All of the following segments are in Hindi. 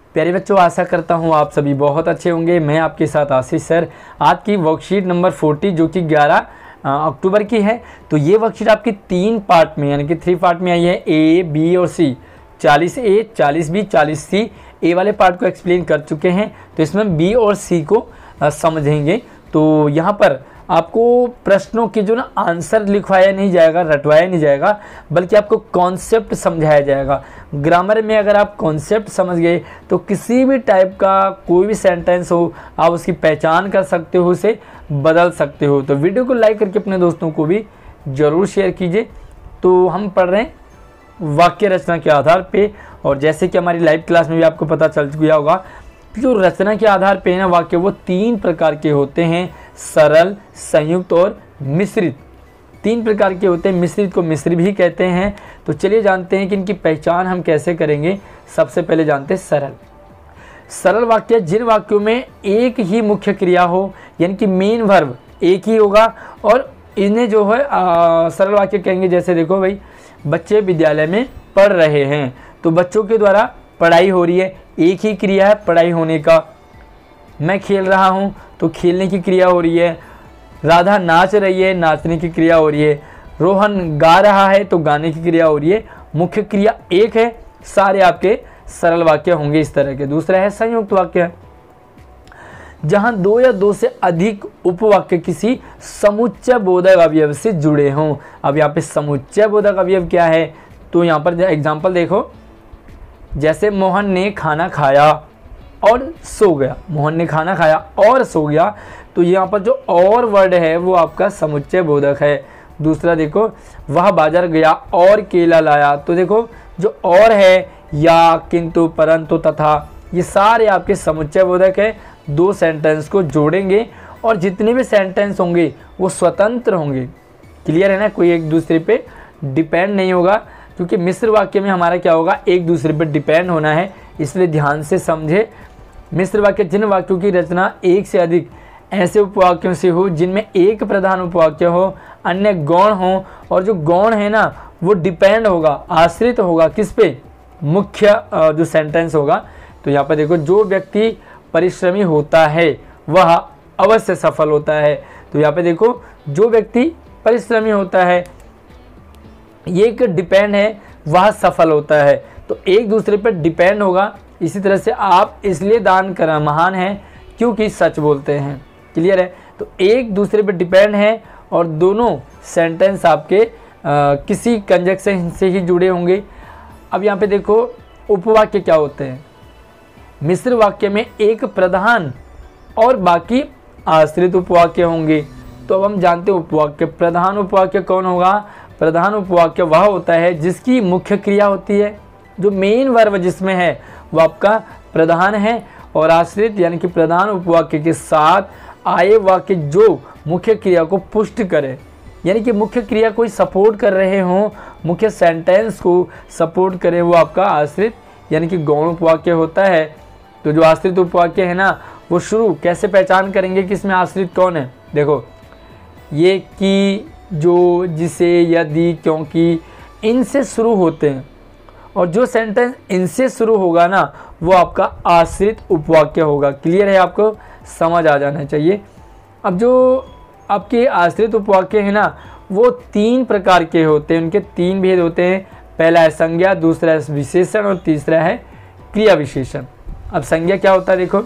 प्यारे बच्चों, आशा करता हूँ आप सभी बहुत अच्छे होंगे। मैं आपके साथ आशीष सर। आज की वर्कशीट नंबर 40 जो कि 11 अक्टूबर की है, तो ये वर्कशीट आपकी 3 पार्ट में यानी कि 3 पार्ट में आई है, ए, बी और सी। 40A, 40B, 40C ए वाले पार्ट को एक्सप्लेन कर चुके हैं, तो इसमें बी और सी को समझेंगे। तो यहाँ पर आपको प्रश्नों के जो ना आंसर लिखवाया नहीं जाएगा, रटवाया नहीं जाएगा, बल्कि आपको कॉन्सेप्ट समझाया जाएगा। ग्रामर में अगर आप कॉन्सेप्ट समझ गए तो किसी भी टाइप का कोई भी सेंटेंस हो आप उसकी पहचान कर सकते हो, उसे बदल सकते हो। तो वीडियो को लाइक करके अपने दोस्तों को भी ज़रूर शेयर कीजिए। तो हम पढ़ रहे हैं वाक्य रचना के आधार पे, और जैसे कि हमारी लाइव क्लास में भी आपको पता चल गया होगा, जो रचना के आधार पे है ना वाक्य, वो 3 प्रकार के होते हैं, सरल, संयुक्त और मिश्रित। 3 प्रकार के होते हैं, मिश्रित को मिश्र भी कहते हैं। तो चलिए जानते हैं कि इनकी पहचान हम कैसे करेंगे। सबसे पहले जानते हैं सरल। सरल वाक्य जिन वाक्यों में एक ही मुख्य क्रिया हो, यानी कि मेन वर्ब एक ही होगा, और इन्हें जो है सरल वाक्य कहेंगे। जैसे देखो भाई, बच्चे विद्यालय में पढ़ रहे हैं, तो बच्चों के द्वारा पढ़ाई हो रही है, एक ही क्रिया है पढ़ाई होने का। मैं खेल रहा हूँ, तो खेलने की क्रिया हो रही है। राधा नाच रही है, नाचने की क्रिया हो रही है। रोहन गा रहा है, तो गाने की क्रिया हो रही है। मुख्य क्रिया एक है। सारे आपके सरल वाक्य होंगे इस तरह के। दूसरा है संयुक्त वाक्य, जहां 2 या 2 से अधिक उपवाक्य किसी समुच्चय बोधक अवयव से जुड़े हों। अब यहाँ पे समुच्चय बोधक अवयव क्या है, तो यहाँ पर एग्जाम्पल देखो, जैसे मोहन ने खाना खाया और सो गया। मोहन ने खाना खाया और सो गया, तो यहाँ पर जो और वर्ड है वो आपका समुच्चय बोधक है। दूसरा देखो, वह बाजार गया और केला लाया, तो देखो जो और है, या, किंतु, परंतु, तथा, ये सारे आपके समुच्चय बोधक है। 2 सेंटेंस को जोड़ेंगे और जितने भी सेंटेंस होंगे वो स्वतंत्र होंगे। क्लियर है ना, कोई एक दूसरे पे डिपेंड नहीं होगा, क्योंकि मिश्र वाक्य में हमारा क्या होगा, एक दूसरे पर डिपेंड होना है, इसलिए ध्यान से समझे। मिश्र वाक्य जिन वाक्यों की रचना एक से अधिक ऐसे उपवाक्यों से हो जिनमें एक प्रधान उपवाक्य हो, अन्य गौण हो, और जो गौण है ना वो डिपेंड होगा, आश्रित होगा किस पे, मुख्य जो सेंटेंस होगा। तो यहाँ पर देखो, जो व्यक्ति परिश्रमी होता है वह अवश्य सफल होता है। तो यहाँ पे देखो, जो व्यक्ति परिश्रमी होता है, ये एक डिपेंड है, वह सफल होता है, तो एक दूसरे पर डिपेंड होगा। इसी तरह से आप इसलिए दान करना महान है क्योंकि सच बोलते हैं। क्लियर है, तो एक दूसरे पर डिपेंड है और दोनों सेंटेंस आपके किसी कंजक्शन से ही जुड़े होंगे। अब यहाँ पे देखो, उपवाक्य क्या होते हैं। मिश्र वाक्य में एक प्रधान और बाकी आश्रित उपवाक्य होंगे। तो अब हम जानते हैं उपवाक्य। प्रधान उपवाक्य कौन होगा, प्रधान उपवाक्य वह होता है जिसकी मुख्य क्रिया होती है, जो मेन वर्ब जिसमें है वो आपका प्रधान है, और आश्रित यानी कि प्रधान उपवाक्य के साथ आए वाक्य जो मुख्य क्रिया को पुष्ट करे, यानी कि मुख्य क्रिया कोई सपोर्ट कर रहे हों, मुख्य सेंटेंस को सपोर्ट करे, वो आपका आश्रित यानी कि गौण उपवाक्य होता है। तो जो आश्रित उपवाक्य है ना, वो शुरू कैसे पहचान करेंगे कि इसमें आश्रित कौन है। देखो, ये, कि, जो, जिसे, यदि, क्योंकि, इनसे शुरू होते हैं, और जो सेंटेंस इनसे शुरू होगा ना वो आपका आश्रित उपवाक्य होगा। क्लियर है, आपको समझ आ जाना चाहिए। अब जो आपके आश्रित उपवाक्य है ना, वो 3 प्रकार के होते हैं, उनके 3 भेद होते हैं। पहला है संज्ञा, दूसरा है विशेषण, और तीसरा है क्रिया विशेषण। अब संज्ञा क्या होता है, देखो,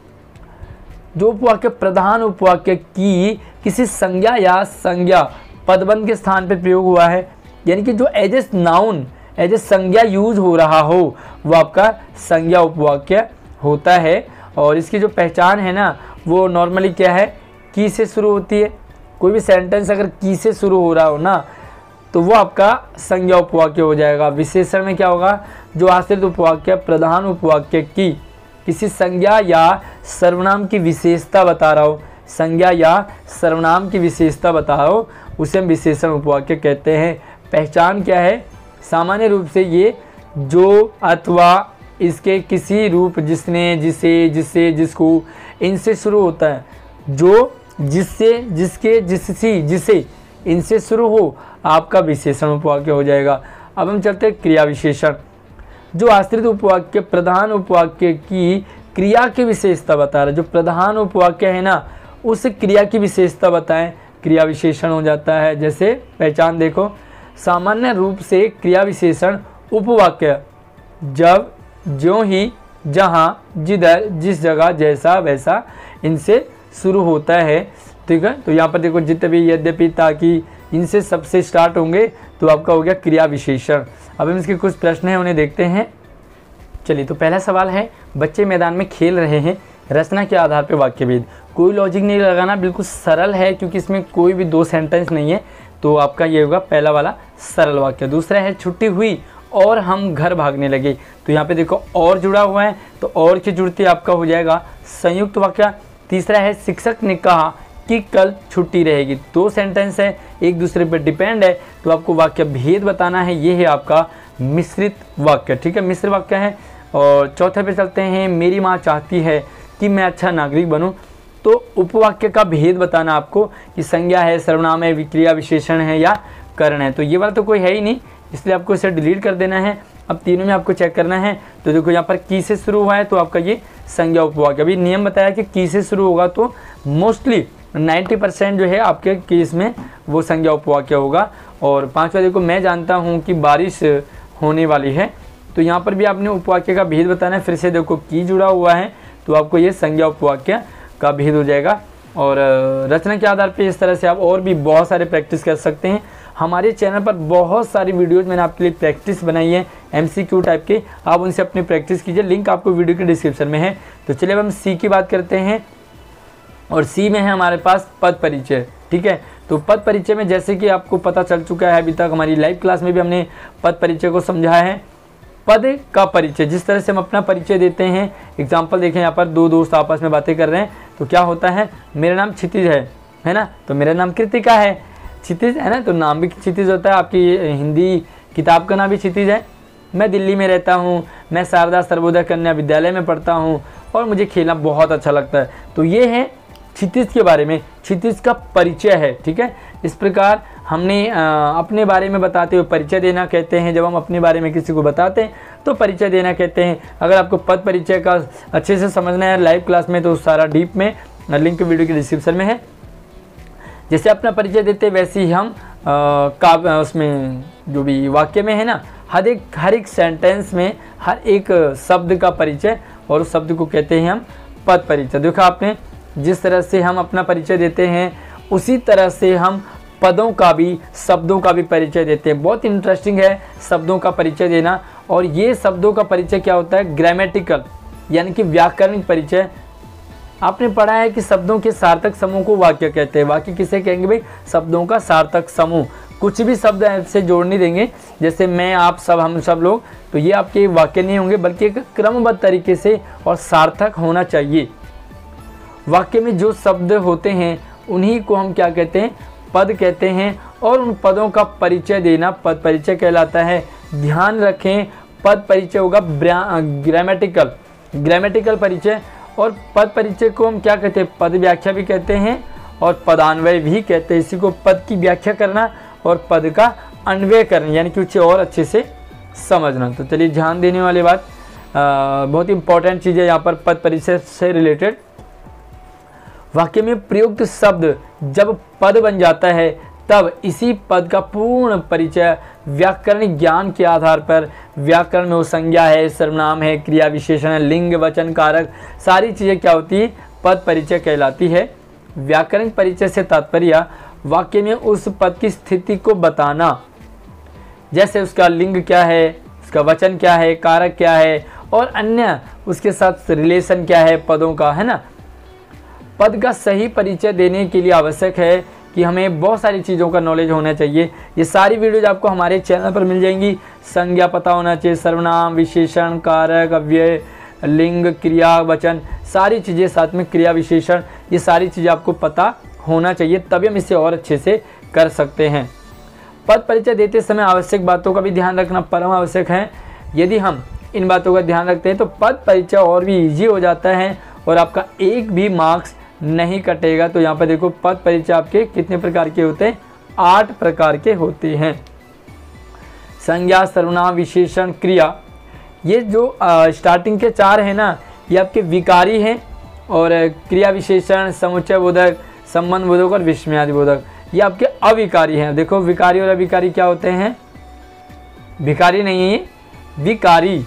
जो उपवाक्य प्रधान उपवाक्य की किसी संज्ञा या संज्ञा पदबंध के स्थान पर प्रयोग हुआ है, यानी कि जो as a noun, as a संज्ञा यूज हो रहा हो, वो आपका संज्ञा उपवाक्य होता है। और इसकी जो पहचान है ना, वो नॉर्मली क्या है, की से शुरू होती है। कोई भी सेंटेंस अगर की से शुरू हो रहा हो ना, तो वो आपका संज्ञा उपवाक्य हो जाएगा। विशेषण में क्या होगा, जो आश्रित उपवाक्य प्रधान उपवाक्य की किसी संज्ञा या सर्वनाम की विशेषता बता रहा हो, संज्ञा या सर्वनाम की विशेषता बता रहा हो, उसे हम विशेषण उपवाक्य कहते हैं। पहचान क्या है, सामान्य रूप से ये जो, अथवा, इसके किसी रूप, जिसने, जिसे, जिससे, जिसको, इनसे शुरू होता है। जो, जिससे, जिसके, जिससी, जिसे, इनसे शुरू हो, आपका विशेषण उपवाक्य हो जाएगा। अब हम चलते हैं क्रिया विशेषण। जो आश्रित उपवाक्य प्रधान उपवाक्य की क्रिया की विशेषता बता रहा है। जो प्रधान उपवाक्य है ना, उस क्रिया की विशेषता बताएं, क्रिया विशेषण हो जाता है। जैसे पहचान देखो, सामान्य रूप से क्रिया विशेषण उपवाक्य जब, ज्यों ही, जहाँ, जिधर, जिस जगह, जैसा, वैसा, इनसे शुरू होता है। ठीक है, तो यहाँ पर देखो जितने भी, यद्यपि, ताकि, इनसे सबसे स्टार्ट होंगे तो आपका हो गया क्रिया विशेषण। अब हम इसके कुछ प्रश्न हैं, उन्हें देखते हैं। चलिए, तो पहला सवाल है, बच्चे मैदान में खेल रहे हैं, रचना के आधार पर वाक्य भेद। कोई लॉजिक नहीं लगाना, बिल्कुल सरल है, क्योंकि इसमें कोई भी दो सेंटेंस नहीं है, तो आपका ये होगा पहला वाला सरल वाक्य। दूसरा है, छुट्टी हुई और हम घर भागने लगे। तो यहाँ पे देखो और जुड़ा हुआ है, तो और की जुड़ती आपका हो जाएगा संयुक्त वाक्य। तीसरा है, शिक्षक ने कहा कि कल छुट्टी रहेगी। दो सेंटेंस है, एक दूसरे पर डिपेंड है, तो आपको वाक्य भेद बताना है। ये है आपका मिश्रित वाक्य। ठीक है, मिश्र वाक्य है। और चौथे पे चलते हैं, मेरी माँ चाहती है कि मैं अच्छा नागरिक बनूं। तो उपवाक्य का भेद बताना आपको कि संज्ञा है, सर्वनाम है, क्रिया विशेषण है या करण है। तो ये वाला तो कोई है ही नहीं, इसलिए आपको इसे डिलीट कर देना है। अब तीनों में आपको चेक करना है। तो देखो यहाँ पर की से शुरू हुआ है, तो आपका ये संज्ञा उपवाक्य। अभी नियम बताया कि की से शुरू होगा तो मोस्टली 90% जो है आपके केस में वो संज्ञा उपवाक्य होगा। और पांचवा देखो, मैं जानता हूँ कि बारिश होने वाली है। तो यहाँ पर भी आपने उपवाक्य का भेद बताना है। फिर से देखो की जुड़ा हुआ है, तो आपको ये संज्ञा उपवाक्य का भेद हो जाएगा। और रचना के आधार पे इस तरह से आप और भी बहुत सारे प्रैक्टिस कर सकते हैं। हमारे चैनल पर बहुत सारी वीडियोस मैंने आपके लिए प्रैक्टिस बनाई है MCQ टाइप के, आप उनसे अपनी प्रैक्टिस कीजिए। लिंक आपको वीडियो के डिस्क्रिप्शन में है। तो चलिए अब हम सी की बात करते हैं, और सी में है हमारे पास पद परिचय। ठीक है, तो पद परिचय में जैसे कि आपको पता चल चुका है, अभी तक हमारी लाइव क्लास में भी हमने पद परिचय को समझाया है। पद का परिचय, जिस तरह से हम अपना परिचय देते हैं, एग्जाम्पल देखें, यहाँ पर दो दोस्त आपस में बातें कर रहे हैं, तो क्या होता है, मेरा नाम क्षितिज है ना, तो मेरा नाम कृतिका है, क्षितिज है ना, तो नाम भी क्षितिज होता है। आपकी हिंदी किताब का नाम भी क्षितिज है। मैं दिल्ली में रहता हूँ, मैं शारदा सर्वोदय कन्या विद्यालय में पढ़ता हूँ, और मुझे खेलना बहुत अच्छा लगता है। तो ये है क्षितिज के बारे में, क्षितिज का परिचय है। ठीक है, इस प्रकार हमने अपने बारे में बताते हुए परिचय देना कहते हैं। जब हम अपने बारे में किसी को बताते हैं तो परिचय देना कहते हैं। अगर आपको पद परिचय का अच्छे से समझना है लाइव क्लास में, तो सारा डीप में लिंक वीडियो के डिस्क्रिप्शन में है। जैसे अपना परिचय देते वैसे ही हम उसमें जो भी वाक्य में है ना, हर एक सेंटेंस में हर एक शब्द का परिचय, और उस शब्द को कहते हैं हम पद परिचय। देखो आपने जिस तरह से हम अपना परिचय देते हैं, उसी तरह से हम पदों का भी, शब्दों का भी परिचय देते हैं। बहुत इंटरेस्टिंग है शब्दों का परिचय देना। और ये शब्दों का परिचय क्या होता है, ग्रामेटिकल यानी कि व्याकरणिक परिचय। आपने पढ़ा है कि शब्दों के सार्थक समूह को वाक्य कहते हैं। वाक्य किसे कहेंगे भाई, शब्दों का सार्थक समूह। कुछ भी शब्द ऐसे जोड़ नहीं देंगे, जैसे मैं, आप, सब, हम सब लोग, तो ये आपके वाक्य नहीं होंगे, बल्कि एक क्रमबद्ध तरीके से और सार्थक होना चाहिए। वाक्य में जो शब्द होते हैं उन्हीं को हम क्या कहते हैं, पद कहते हैं। और उन पदों का परिचय देना पद परिचय कहलाता है। ध्यान रखें, पद परिचय होगा ग्रामेटिकल परिचय। और पद परिचय को हम क्या कहते हैं, पद व्याख्या भी कहते हैं और पदान्वय भी कहते हैं। इसी को पद की व्याख्या करना और पद का अन्वय करना, यानी कि उसे और अच्छे से समझना। तो चलिए, ध्यान देने वाली बात, बहुत इंपॉर्टेंट चीज़ है यहाँ पर पद परिचय से रिलेटेड। वाक्य में प्रयुक्त शब्द जब पद बन जाता है, तब इसी पद का पूर्ण परिचय व्याकरणिक ज्ञान के आधार पर, व्याकरण में वो संज्ञा है, सर्वनाम है, क्रिया विशेषण है, लिंग, वचन, कारक, सारी चीज़ें क्या होती है, पद परिचय कहलाती है। व्याकरणिक परिचय से तात्पर्य वाक्य में उस पद की स्थिति को बताना, जैसे उसका लिंग क्या है, उसका वचन क्या है, कारक क्या है, और अन्य उसके साथ रिलेशन क्या है पदों का, है ना। पद का सही परिचय देने के लिए आवश्यक है कि हमें बहुत सारी चीज़ों का नॉलेज होना चाहिए। ये सारी वीडियोज आपको हमारे चैनल पर मिल जाएंगी। संज्ञा पता होना चाहिए, सर्वनाम, विशेषण, कारक, अव्यय, लिंग, क्रिया, वचन, सारी चीज़ें, साथ में क्रिया विशेषण, ये सारी चीज़ें आपको पता होना चाहिए, तभी हम इसे और अच्छे से कर सकते हैं। पद परिचय देते समय आवश्यक बातों का भी ध्यान रखना परम आवश्यक है। यदि हम इन बातों का ध्यान रखते हैं तो पद परिचय और भी ईजी हो जाता है और आपका एक भी मार्क्स नहीं कटेगा। तो यहाँ पर देखो, पद परिचय आपके कितने प्रकार के होते हैं, 8 प्रकार के होते हैं। संज्ञा, सर्वनाम, विशेषण, क्रिया, ये जो स्टार्टिंग के 4 हैं ना, ये आपके विकारी हैं, और क्रिया विशेषण, समुच्चय बोधक, संबंध बोधक और विस्मयादि बोधक ये आपके अविकारी हैं। देखो विकारी और अविकारी क्या होते हैं, विकारी नहीं है ये, विकारी।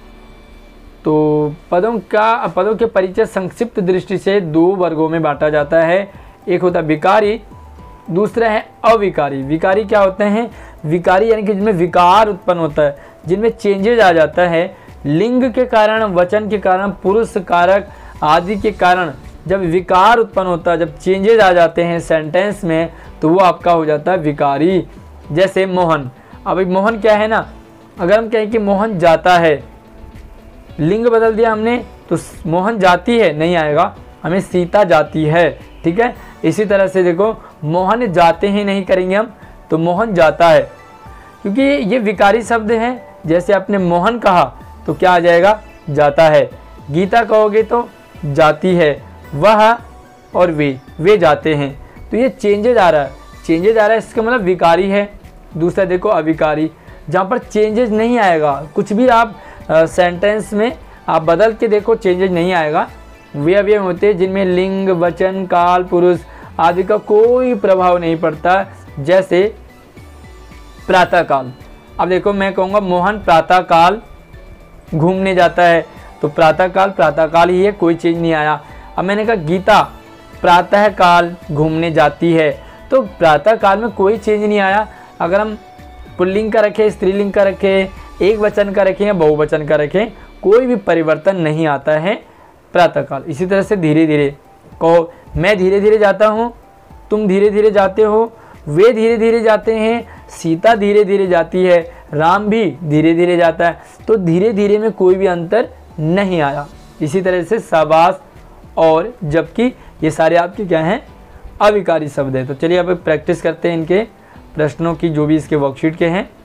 तो पदों के परिचय संक्षिप्त दृष्टि से 2 वर्गों में बांटा जाता है। एक होता है विकारी, दूसरा है अविकारी। विकारी क्या होते हैं, विकारी यानी कि जिनमें विकार उत्पन्न होता है, जिनमें चेंजेज आ जाता है, लिंग के कारण, वचन के कारण, पुरुष कारक आदि के कारण जब विकार उत्पन्न होता है, जब चेंजेज आ जाते हैं सेंटेंस में, तो वो आपका हो जाता है विकारी। जैसे मोहन, अब मोहन क्या है ना, अगर हम कहें कि मोहन जाता है, लिंग बदल दिया हमने तो मोहन जाती है नहीं आएगा, हमें सीता जाती है, ठीक है। इसी तरह से देखो मोहन जाते हैं नहीं करेंगे हम, तो मोहन जाता है, क्योंकि ये विकारी शब्द हैं। जैसे आपने मोहन कहा तो क्या आ जाएगा, जाता है। गीता कहोगे तो जाती है, वह और वे जाते हैं, तो ये चेंजेज आ रहा है, इसका मतलब विकारी है। दूसरा देखो अविकारी, जहाँ पर चेंजेज नहीं आएगा, कुछ भी आप सेंटेंस में आप बदल के देखो चेंजेज नहीं आएगा। वे अवयव होते हैं जिनमें लिंग, वचन, काल, पुरुष आदि का कोई प्रभाव नहीं पड़ता। जैसे प्रातःकाल, अब देखो मैं कहूँगा मोहन प्रातःकाल घूमने जाता है, तो प्रातःकाल ही है, कोई चेंज नहीं आया। अब मैंने कहा गीता प्रातःकाल घूमने जाती है, तो प्रातःकाल में कोई चेंज नहीं आया। अगर हम पुल्लिंग का रखें, स्त्रीलिंग का रखें, एक वचन का रखें या बहुवचन का रखें, कोई भी परिवर्तन नहीं आता है प्रातःकाल। इसी तरह से धीरे धीरे कहो, मैं धीरे धीरे जाता हूँ, तुम धीरे धीरे जाते हो, वे धीरे धीरे जाते हैं, सीता धीरे धीरे जाती है, राम भी धीरे धीरे जाता है, तो धीरे धीरे में कोई भी अंतर नहीं आया। इसी तरह से शाबाश और जबकि ये सारे आपके क्या हैं, अविकारी शब्द है। तो चलिए अब प्रैक्टिस करते हैं इनके प्रश्नों की, जो भी इसके वर्कशीट के हैं।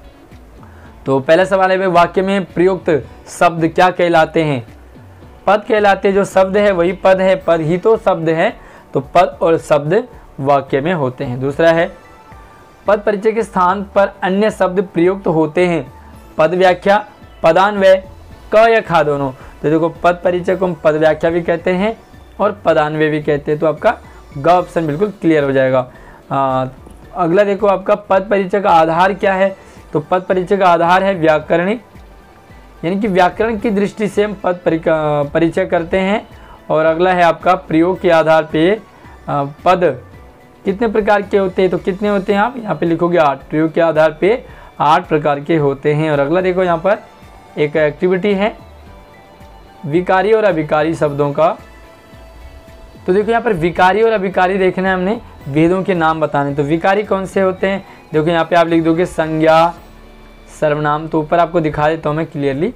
तो पहला सवाल है, वाक्य में प्रयुक्त शब्द क्या कहलाते हैं? पद कहलाते हैं। जो शब्द है वही पद है, पद ही तो शब्द है, तो पद और शब्द वाक्य में होते हैं। दूसरा है, पद परिचय के स्थान पर अन्य शब्द प्रयुक्त होते हैं। पद व्याख्या, पदान्वय, क या खा दोनों। तो देखो पद परिचय को हम पद व्याख्या भी कहते हैं और पदान्वय भी कहते हैं, तो आपका ग ऑप्शन बिल्कुल क्लियर हो जाएगा। अगला देखो आपका पद परिचय का आधार क्या है? तो पद परिचय का आधार है व्याकरणिक, यानी कि व्याकरण की दृष्टि से हम पद परिचय करते हैं। और अगला है आपका प्रयोग के आधार पे पद कितने प्रकार के होते हैं? तो कितने होते हैं आप यहाँ पे लिखोगे 8। प्रयोग के आधार पे 8 प्रकार के होते हैं। और अगला देखो यहाँ पर एक एक्टिविटी है विकारी और अविकारी शब्दों का। तो देखो यहाँ पर विकारी और अविकारी देखना है हमने, भेदों के नाम बताने। तो विकारी कौन से होते हैं? देखो यहाँ पे आप लिख दोगे संज्ञा, सर्वनाम। तो ऊपर आपको दिखा देता हूँ मैं क्लियरली।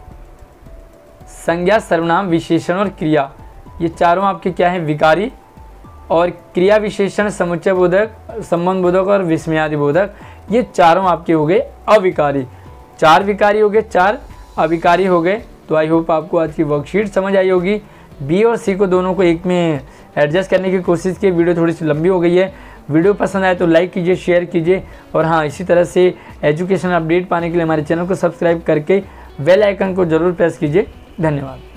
संज्ञा, सर्वनाम, विशेषण और क्रिया, ये चारों आपके क्या है? विकारी। और क्रिया विशेषण, समुच्चय बोधक, संबंध बोधक और विस्मयादि बोधक, ये चारों आपके हो गए अविकारी। 4 विकारी हो गए, 4 अविकारी हो गए। तो आई होप आपको आज की वर्कशीट समझ आई होगी। बी और सी को दोनों को एक में एडजस्ट करने की कोशिश की। वीडियो थोड़ी सी लंबी हो गई है। वीडियो पसंद आए तो लाइक कीजिए, शेयर कीजिए। और हाँ, इसी तरह से एजुकेशन अपडेट पाने के लिए हमारे चैनल को सब्सक्राइब करके बेल आइकन को ज़रूर प्रेस कीजिए। धन्यवाद।